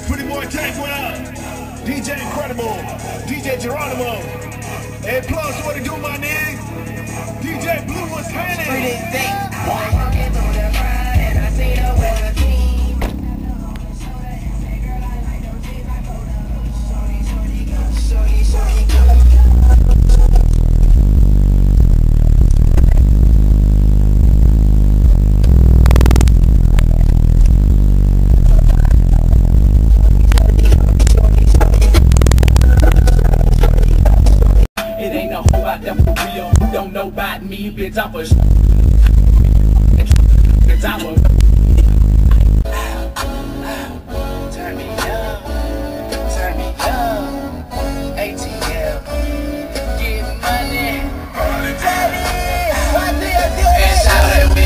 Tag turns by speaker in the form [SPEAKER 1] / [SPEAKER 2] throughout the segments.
[SPEAKER 1] Pretty boy Tank, what up? DJ Incredible, DJ Geronimo. Hey, plus, what it do, my nigga? DJ Blue was handing.
[SPEAKER 2] Pretty thick. Walking through the crowd and I see the weather team.
[SPEAKER 3] It ain't no hoe out there for real. You don't know about me, bitch. I'm for bitch, I'm a turn me up, ATL, get money, what do you do? And shout at me.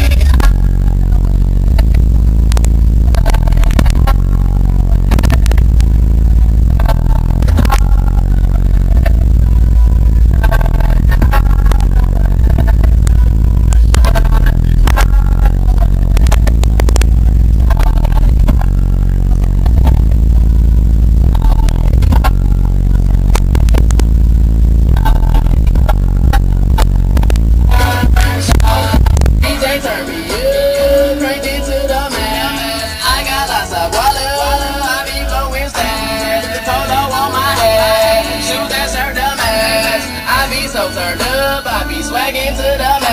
[SPEAKER 3] So turned up, I be swagging to the